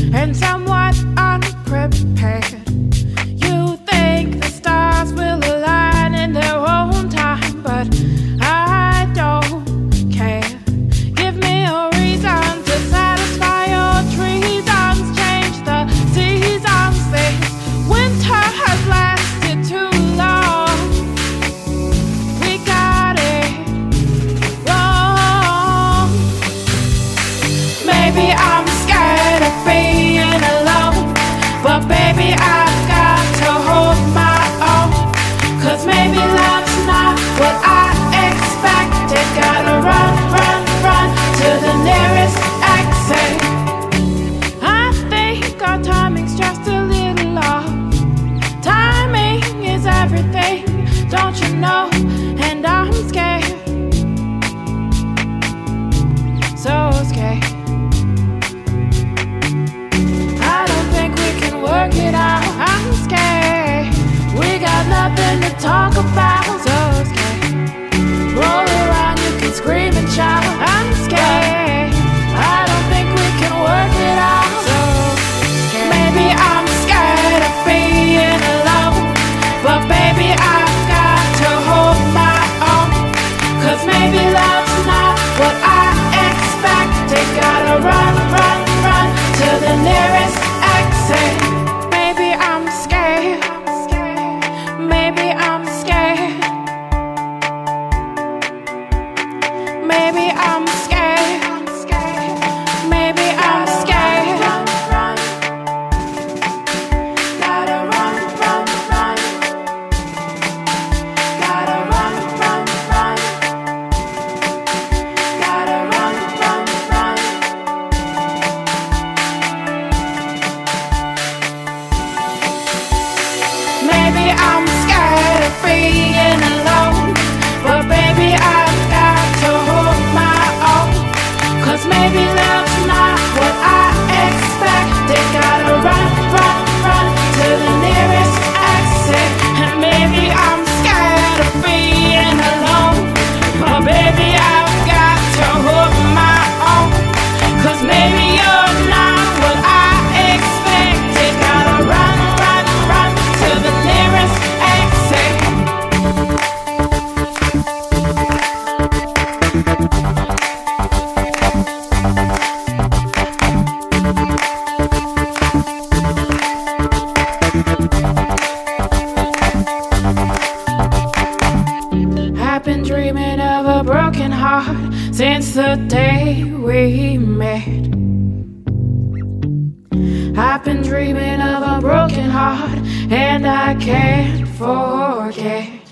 and somewhat unprepared. You think the stars will align in their own time, but I don't care. Give me a reason to satisfy your treasons. Change the seasons. This winter has lasted too long. We got it wrong. Maybe I'm scared of being alone, but baby, I've got to hold my own. 'Cause maybe love's not what I expected. Gotta run, run, run to the nearest exit. I think our timing's just a little off. Timing is everything, don't you know? And I'm scared, so scared. I don't think we can work it out. I'm scared. We got nothing to talk about. So scared. Roll around, you can scream and shout. I'm scared. I don't think we can work it out. So scared. Maybe I'm scared of being alone, but baby, I've got to hold my own. 'Cause maybe love's not what I expected. Gotta run, run, run to the nearest exit. Maybe I'm scared. Maybe I'm scared. Maybe I'm scared. Maybe I'm scared. Gotta run, run, run. Gotta run, run, run. Gotta run, run, run. Maybe I'm scared of being alone, but baby, I've got to hold my own. 'Cause maybe love's not what I expected. Gotta run, run, run to the nearest exit. And maybe I'm scared of being alone, but baby, I've got to hold my own. 'Cause maybe you're not what I expected. Gotta run, run, run to the nearest exit. I've been dreaming of a broken heart since the day we met. I've been dreaming of a broken heart, and I can't forget.